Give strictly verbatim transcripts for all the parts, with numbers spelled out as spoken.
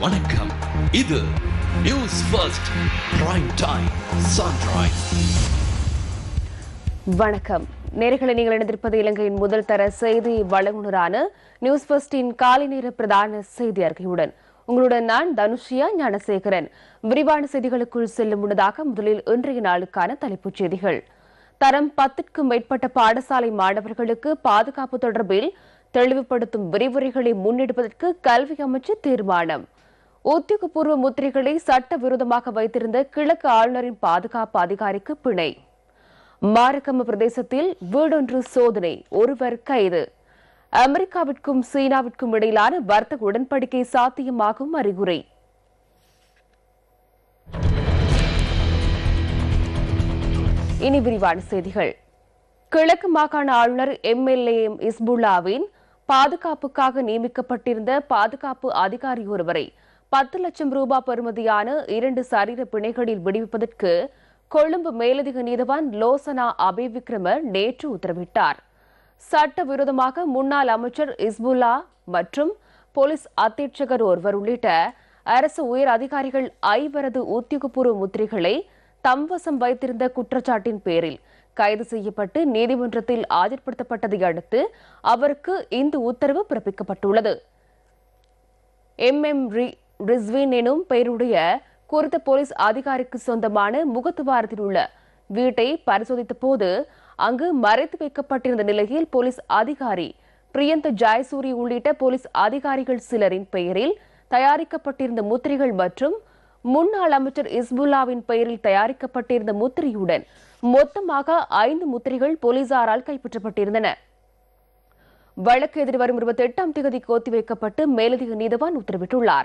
வணக்கம். இது news first prime time sunrise. வணக்கம் நேயர்களே, நீங்கள் இணைந்திருப்பது இலங்கையின் முதல் தர செய்தி வழங்குனரான நியூஸ் ஃபர்ஸ்டின் காலை நேர பிரதான செய்தி அறிக்கையுடன் உங்களுடன் நான் தனுஷியா ஞானசேகரன். விரிவான செய்திகளுக்குள் செல்லும் முன்னதாக முதலில் இன்றைய நாளுக்கான தலைப்புச் செய்திகள். தரம் பத்திற்கும் மேற்பட்ட பாடசாலை மாணவர்களுக்கு பாதுகாப்பு தொடர்பில் தெளிவுபடுத்தும் விரிவுரைகளை முன்னெடுப்பதற்கு கல்வி அமைச்சு தீர்மானம். உத்தியோகபூர்வ முத்திரைகளை சட்டவிரோதமாக வைத்திருந்த கிழக்கு ஆளுநரின் பாதுகாப்பு அதிகாரிக்கு பிணை. மாரகம பிரதேசத்தில் வீடொன்று சோதனை, ஒருவர் கைது. அமெரிக்காவிற்கும் சீனாவிற்கும் இடையிலான வர்த்தக உடன்படிக்கை சாத்தியமாகும் அறிகுறி. இனி விரிவான செய்திகள். கிழக்கு மாகாண ஆளுநர் எம் எல் ஏ எம் இஸ்புல்லாவின் பாதுகாப்புக்காக நியமிக்கப்பட்டிருந்த பாதுகாப்பு அதிகாரி ஒருவரை பத்து லட்சம் ரூபாய் பெறுமதியான இரண்டு சரீர பிணைகளில் விடுவிப்பதற்கு கொழும்பு மேலதிக நீதவான் லோசனா அபேவிக்ரம நேற்று உத்தரவிட்டார். சட்டவிரோதமாக முன்னாள் அமைச்சர் இஸ்புல்லா மற்றும் போலீஸ் அத்தீட்சகர் ஒருவர் உள்ளிட்ட அரசு உயர் அதிகாரிகள் ஐவரது உத்தியோகபூர்வ முத்திரைகளை தம்வசம் வைத்திருந்த குற்றச்சாட்டின் பேரில் கைது செய்யப்பட்டு நீதிமன்றத்தில் ஆஜர்படுத்தப்பட்டதை அடுத்து அவருக்கு இந்த உத்தரவு பிறப்பிக்கப்பட்டுள்ளது. எம் எம் ரிஸ்வின் எனும் பெயருடைய குறித்த போலீஸ் அதிகாரிக்கு சொந்தமான முகத்துவாரத்தில் உள்ள வீட்டை பரிசோதித்த போது அங்கு மறைத்து வைக்கப்பட்டிருந்த நிலையில் போலீஸ் அதிகாரி பிரியந்த ஜாயசூரி உள்ளிட்ட போலீஸ் அதிகாரிகள் சிலரின் பெயரில் தயாரிக்கப்பட்டிருந்த முத்திரைகள் மற்றும் முன்னாள் அமைச்சர் இஸ்புல்லாவின் பெயரில் தயாரிக்கப்பட்டிருந்த முத்திரையுடன் மொத்தமாக ஐந்து முத்திரைகள் போலீசாரால் கைப்பற்றப்பட்டிருந்தன. வழக்கு எதிர்வரும் இருபத்தி எட்டாம் தேதிக்கு ஒத்திவைக்கப்பட்டு மேலதிக நீதவான் உத்தரவிட்டுள்ளார்.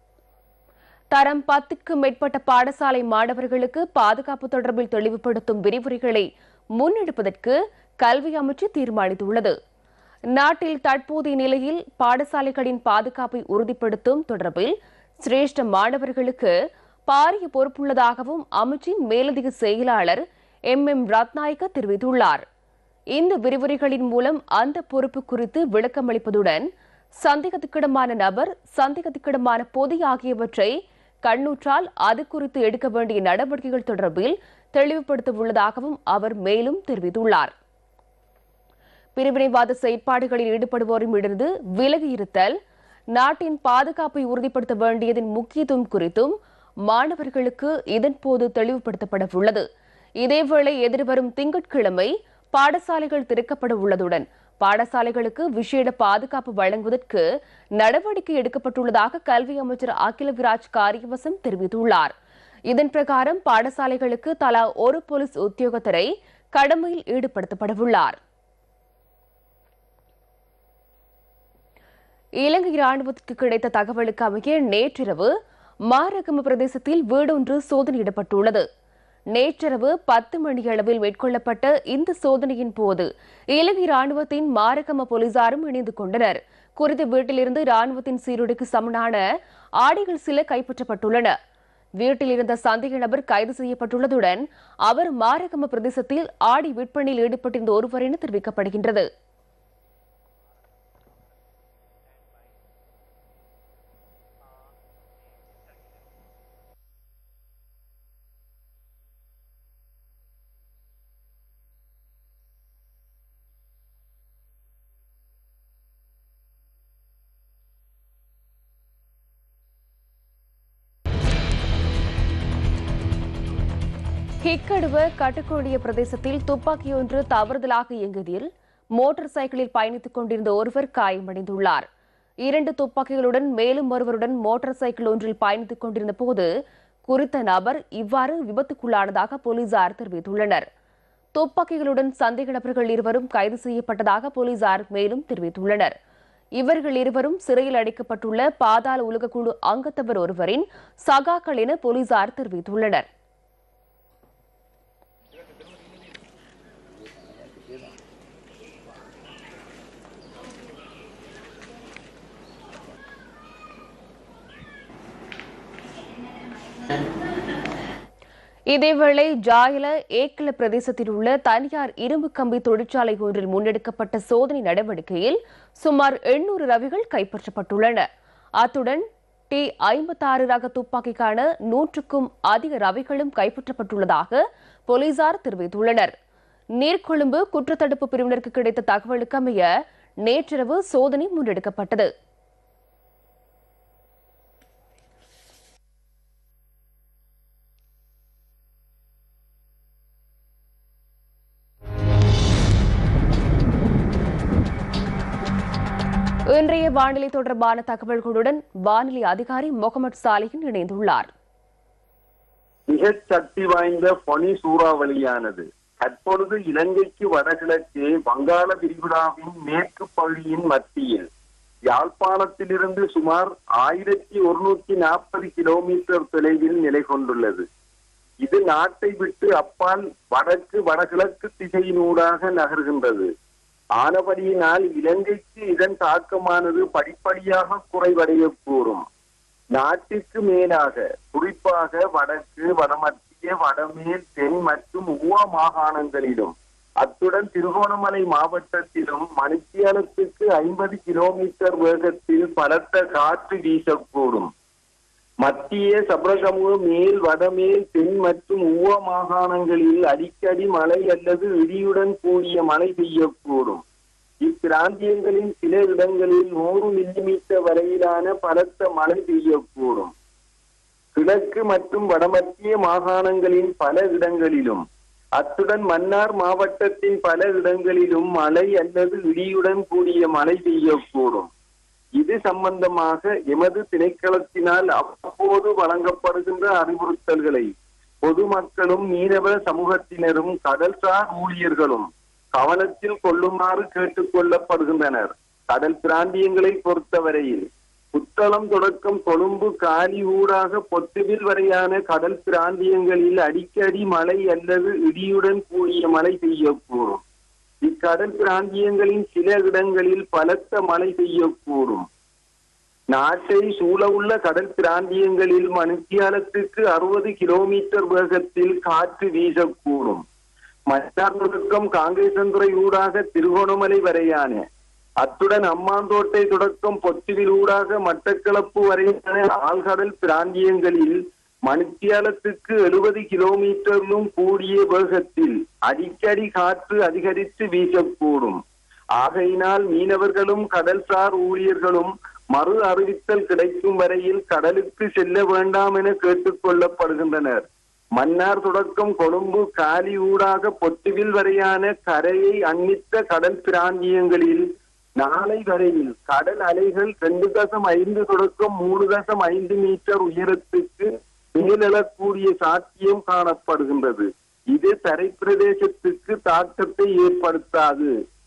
தரம் பத்துக்கு மேற்பட்ட பாடசாலை மாணவர்களுக்கு பாதுகாப்பு தொடர்பில் தெளிவுபடுத்தும் விரிவுரைகளை முன்னெடுப்பதற்கு கல்வி அமைச்சு தீர்மானித்துள்ளது. நாட்டில் தற்போதைய நிலையில் பாடசாலைகளின் பாதுகாப்பை உறுதிப்படுத்தும் தொடர்பில் சிரேஷ்ட மாணவர்களுக்கு பாரிய பொறுப்புள்ளதாகவும் அமைச்சின் மேலதிக செயலாளர் எம் எம் ரத்நாயக்க தெரிவித்துள்ளார். இந்த விரிவுரைகளின் மூலம் அந்த பொறுப்பு குறித்து விளக்கமளிப்பதுடன் சந்தேகத்துக்கிடமான நபர், சந்தேகத்துக்கிடமான பொதி ஆகியவற்றை கண்ணூற்றால் அது குறித்து எடுக்க வேண்டிய நடவடிக்கைகள் தொடர்பில் தெளிவுபடுத்த உள்ளதாகவும் அவர் மேலும் தெரிவித்துள்ளார். பிரிவினைவாத செயற்பாடுகளில் ஈடுபடுவோரிடமிருந்து விலகி இருத்தல், நாட்டின் பாதுகாப்பை உறுதிப்படுத்த வேண்டியதன் முக்கியத்துவம் குறித்தும் மாணவர்களுக்கு இதன்போது தெளிவுபடுத்தப்பட உள்ளது. இதேவேளை எதிர்வரும் திங்கட்கிழமை பாடசாலைகள் திறக்கப்பட உள்ளதுடன் பாடசாலைகளுக்கு விசேட பாதுகாப்பு வழங்குவதற்கு நடவடிக்கை எடுக்கப்பட்டுள்ளதாக கல்வி அமைச்சர் அகில விராஜ் காரியவசம் தெரிவித்துள்ளார். இதன் பிரகாரம் பாடசாலைகளுக்கு தலா ஒரு போலீஸ் உத்தியோகத்தரை கடமையில் ஈடுபடுத்தப்பட உள்ளார். இலங்கை ராணுவத்திற்கு கிடைத்த தகவலுக்கு அமைய நேற்றிரவு மாரகம பிரதேசத்தில் வீடொன்று சோதனையிடப்பட்டுள்ளது. நேற்றிரவு பத்து மணியளவில் மேற்கொள்ளப்பட்ட இந்த சோதனையின் போது இலங்கை ராணுவத்தின் மாரகம போலீசாரும் இணைந்து கொண்டனர். குறித்த வீட்டிலிருந்து ராணுவத்தின் சீருடைக்கு சமனான ஆடைகள் சில கைப்பற்றப்பட்டுள்ளன. வீட்டில் இருந்த சந்தேக நபர் கைது செய்யப்பட்டுள்ளதுடன் அவர் மாரகம பிரதேசத்தில் ஆடை விற்பனையில் ஈடுபட்டிருந்த ஒருவர் என தெரிவிக்கப்படுகின்றது. ஹிக்கடுவ கட்டுக்கோடிய பிரதேசத்தில் துப்பாக்கியொன்று தவறுதலாக இயங்கியதில் மோட்டார் சைக்கிளில் பயணித்துக் கொண்டிருந்த ஒருவர் காயமடைந்துள்ளார். இரண்டு துப்பாக்கிகளுடன் மேலும் ஒருவருடன் மோட்டார் சைக்கிள் ஒன்றில் பயணித்துக் கொண்டிருந்த போது குறித்த நபர் இவ்வாறு விபத்துக்குள்ளானதாக போலீசார் தெரிவித்துள்ளனர். துப்பாக்கிகளுடன் சந்தேக நபர்கள் இருவரும் கைது செய்யப்பட்டதாக போலீசார் மேலும் தெரிவித்துள்ளனர். இவர்கள் இருவரும் சிறையில் அடைக்கப்பட்டுள்ள பாதாள உலகக்குழு அங்கத்தவர் ஒருவரின் சகாக்கள் என போலீசார் தெரிவித்துள்ளனர். இதேவேளை ஜாயல ஏக்கல பிரதேசத்தில் உள்ள தனியார் இரும்பு கம்பி தொழிற்சாலை ஒன்றில் முன்னெடுக்கப்பட்ட சோதனை நடவடிக்கையில் சுமார் எண்ணூறு ரவிகள் கைப்பற்றப்பட்டுள்ளன. அத்துடன் டி ஐம்பத்தாறு ரக துப்பாக்கிக்கான நூற்றுக்கும் அதிக ரவைகளும் கைப்பற்றப்பட்டுள்ளதாக போலீசார் தெரிவித்துள்ளனர். நீர்கொழும்பு குற்றத்தடுப்பு பிரிவினருக்கு கிடைத்த தகவலுக்கு அமைய நேற்றிரவு சோதனை முன்னெடுக்கப்பட்டது. இன்றைய வானிலை தொடர்பான தகவல்களுடன் வானிலை அதிகாரி முகமது சாலிஹின் இணைந்துள்ளார். மிக சக்தி வாய்ந்த பனி சூறாவளியானது தற்பொழுது இலங்கைக்கு வடகிழக்கே வங்காள விரிகுடாவின் மேற்கு பகுதியின் மத்தியில் யாழ்ப்பாணத்திலிருந்து சுமார் ஆயிரத்தி ஒருநூற்றி நாற்பது கிலோமீட்டர் தொலைவில் நிலை கொண்டுள்ளது. இது நாட்டை விட்டு அப்பால் வடக்கு வடகிழக்கு திசையினூடாக நகர்கின்றது. ஆனபடியினால் இலங்கைக்கு இதன் தாக்கமானது படிப்படியாக குறைவடையக்கூடும். நாட்டிற்கு மேலாக குறிப்பாக வடக்கு வடமத்திய வடமேல் தென் மற்றும் ஊவா மாகாணங்களிலும் அத்துடன் திருகோணமலை மாவட்டத்திலும் மணித்தியாலத்துக்கு ஐம்பது கிலோமீட்டர் வேகத்தில் பலத்த காற்று வீசக்கூடும். மத்திய சபரகமு மேல் வடமேல் தென் மற்றும் ஊவா மாகாணங்களில் அடிக்கடி மழை அல்லது இடியுடன் கூடிய மழை பெய்யக்கூடும். இப்பிராந்தியங்களின் சில இடங்களில் நூறு மில்லிமீட்டர் வரையிலான பலத்த மழை பெய்யக்கூடும். கிழக்கு மற்றும் வடமத்திய மாகாணங்களின் பல இடங்களிலும் அத்துடன் மன்னார் மாவட்டத்தின் பல இடங்களிலும் மழை அல்லது இடியுடன் கூடிய மழை பெய்யக்கூடும். இது சம்பந்தமாக எமது திணைக்களத்தினால் அவ்வப்போது வழங்கப்படுகின்ற அறிவுறுத்தல்களை பொதுமக்களும் மீனவ சமூகத்தினரும் கடல்சார் ஊழியர்களும் கவனத்தில் கொள்ளுமாறு கேட்டுக் கொள்ளப்படுகின்றனர். கடல் பிராந்தியங்களை பொறுத்தவரையில் புத்தளம் தொடக்கம் கொழும்பு காலி ஊடாக பொத்துவில் வரையான கடல் பிராந்தியங்களில் அடிக்கடி மழை அல்லது இடியுடன் கூடிய மழை பெய்யக்கூடும். இக்கடல் பிராந்தியங்களின் சில இடங்களில் பலத்த மழை பெய்யக்கூடும். நாட்டை சூழவுள்ள கடல் பிராந்தியங்களில் மணித்தியாலத்துக்கு அறுபது கிலோமீட்டர் வேகத்தில் காற்று வீசக்கூடும். மன்னார் தொடக்கம் காங்கேசந்துறை ஊடாக திருகோணமலை வரையான அத்துடன் அம்மாந்தோட்டை தொடக்கம் பொத்துவில் ஊடாக மட்டக்களப்பு வரையான ஆழ்கடல் பிராந்தியங்களில் மணித்தியாலத்துக்கு எழுபது கிலோமீட்டரிலும் கூடிய வேகத்தில் அடிக்கடி காற்று அதிகரித்து வீசக்கூடும். ஆகையினால் மீனவர்களும் கடல்சார் ஊழியர்களும் மறு அறிவித்தல் கிடைக்கும் வரையில் கடலுக்கு செல்ல வேண்டாம் என கேட்டுக் கொள்ளப்படுகின்றனர். மன்னார் தொடக்கம் கொழும்பு காலி ஊடாக பொத்துவில் வரையான கரையை அண்மித்த கடல் பிராந்தியங்களில் நாளை வரையில் கடல் அலைகள் ரெண்டு தசம் ஐந்து தொடக்கம் மூணு தசம் ஐந்து மீட்டர் உயரத்துக்கு மேலெழக்கூடிய சாத்தியம் காணப்படுகின்றது. இது தரை பிரதேசத்துக்கு தாக்கத்தை ஏற்படுத்தாது.